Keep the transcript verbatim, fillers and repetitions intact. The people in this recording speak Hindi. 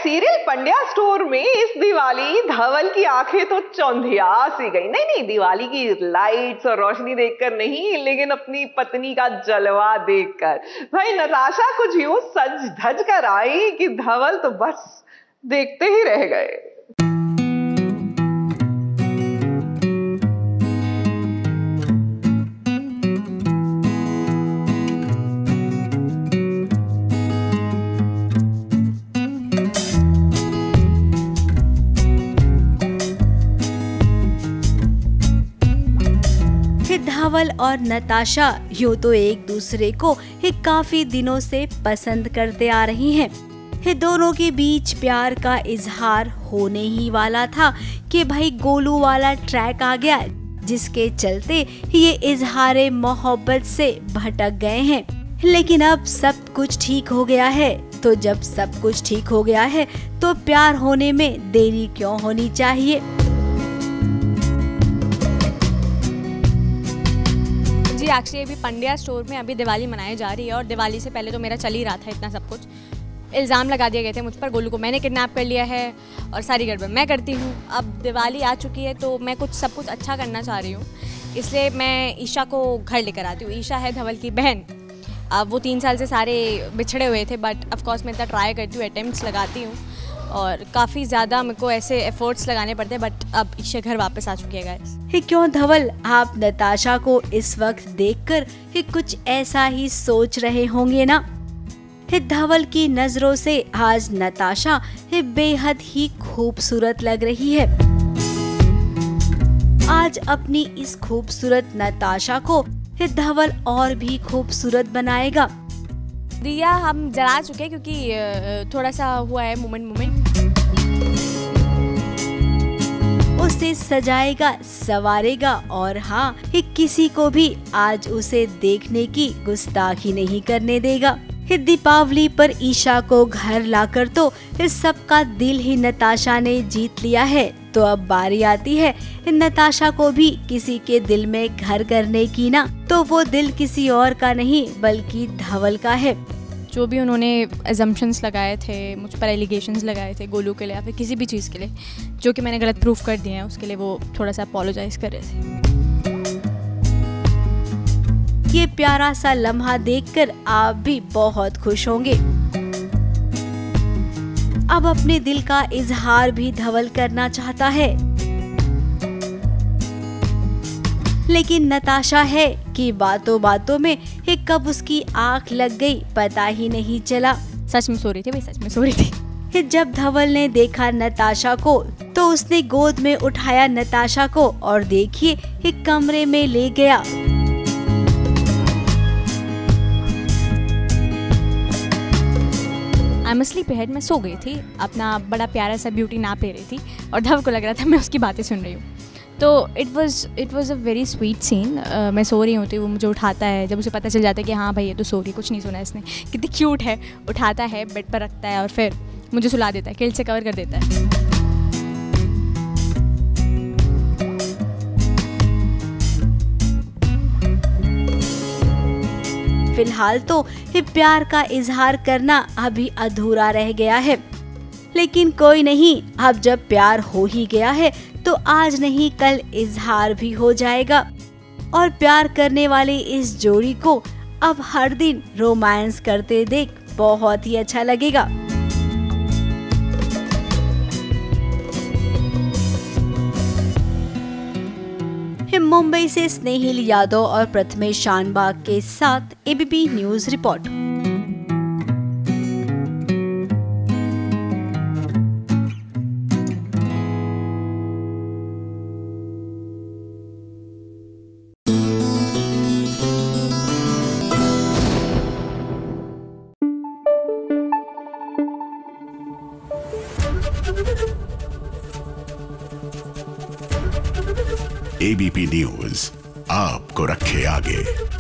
सीरियल पंड्या स्टोर में इस दिवाली धवल की आंखें तो चौंधिया सी गई। नहीं नहीं, दिवाली की लाइट्स और रोशनी देखकर नहीं, लेकिन अपनी पत्नी का जलवा देखकर। भाई नताशा कुछ यूं सज धज कर आई कि धवल तो बस देखते ही रह गए। धवल और नताशा यूं तो एक दूसरे को ही काफी दिनों से पसंद करते आ रही हैं। ये दोनों के बीच प्यार का इजहार होने ही वाला था कि भाई गोलू वाला ट्रैक आ गया, जिसके चलते ये इजहारे मोहब्बत से भटक गए हैं। लेकिन अब सब कुछ ठीक हो गया है, तो जब सब कुछ ठीक हो गया है तो प्यार होने में देरी क्यों होनी चाहिए। एक्चुअली अभी पंड्या स्टोर में अभी दिवाली मनाई जा रही है और दिवाली से पहले तो मेरा चल ही रहा था इतना सब कुछ। इल्ज़ाम लगा दिए गए थे मुझ पर, गोलू को मैंने किडनैप कर लिया है और सारी गड़बड़ मैं करती हूँ। अब दिवाली आ चुकी है तो मैं कुछ सब कुछ अच्छा करना चाह रही हूँ, इसलिए मैं ईशा को घर लेकर आती हूँ। ईशा है धवल की बहन। अब वो तीन साल से सारे बिछड़े हुए थे, बट ऑफकोर्स मैं इतना ट्राई करती हूँ, अटेम्प्ट्स लगाती हूँ और काफ़ी ज़्यादा मेरे को ऐसे एफर्ट्स लगाने पड़ते हैं, बट अब ईशा घर वापस आ चुकी है गाइस। हे क्यों धवल, आप नताशा को इस वक्त देखकर ही कुछ ऐसा ही सोच रहे होंगे ना। हे धवल की नजरों से आज नताशा हे बेहद ही खूबसूरत लग रही है। आज अपनी इस खूबसूरत नताशा को हे धवल और भी खूबसूरत बनाएगा। दिया हम जला चुके हैं क्योंकि थोड़ा सा हुआ है मोमेंट मोमेंट उसे सजाएगा, सवारेगा और हाँ, ये किसी को भी आज उसे देखने की गुस्ताखी नहीं करने देगा। ये दीपावली पर ईशा को घर लाकर तो इस सबका दिल ही नताशा ने जीत लिया है। तो अब बारी आती है नताशा को भी किसी के दिल में घर करने की ना, तो वो दिल किसी और का नहीं बल्कि धवल का है। जो भी उन्होंने अजम्पशंस लगाए थे, मुझ पर एलिगेशंस लगाए थे गोलू के लिए या फिर किसी भी चीज़ के लिए जो कि मैंने गलत प्रूफ कर दिए हैं, उसके लिए वो थोड़ा सा अपोलोजाइज कर रहे थे। ये प्यारा सा लम्हा देखकर आप भी बहुत खुश होंगे। अब अपने दिल का इजहार भी धवल करना चाहता है, लेकिन नताशा है कि बातों बातों में ये कब उसकी आंख लग गई पता ही नहीं चला। सच में सो रही थी भाई, सच में सो रही थी। जब धवल ने देखा नताशा को तो उसने गोद में उठाया नताशा को और देखिए एक कमरे में ले गया। आई एम अस्लीप हेड, मैं सो गई थी, अपना बड़ा प्यारा सा ब्यूटी नाप ले रही थी और धवल को लग रहा था मैं उसकी बातें सुन रही हूँ। तो it was it was a very sweet scene. मैं सो रही होती, वो मुझे उठाता है, जब उसे पता चल जाता है कि हाँ भाई ये तो सो रही, कुछ नहीं सुना इसने, कितनी क्यूट है, उठाता है, बेड पर रखता है और फिर मुझे सुला देता है, किल्ट से कवर कर देता है। फिलहाल तो ये प्यार का इजहार करना अभी अधूरा रह गया है, लेकिन कोई नहीं, अब जब प्यार हो ही गया है तो आज नहीं कल इजहार भी हो जाएगा और प्यार करने वाली इस जोड़ी को अब हर दिन रोमांस करते देख बहुत ही अच्छा लगेगा। मुंबई से स्नेहिल यादव और प्रथमेश शानबाग के साथ ABP news report. ABP news आपको रखे आगे।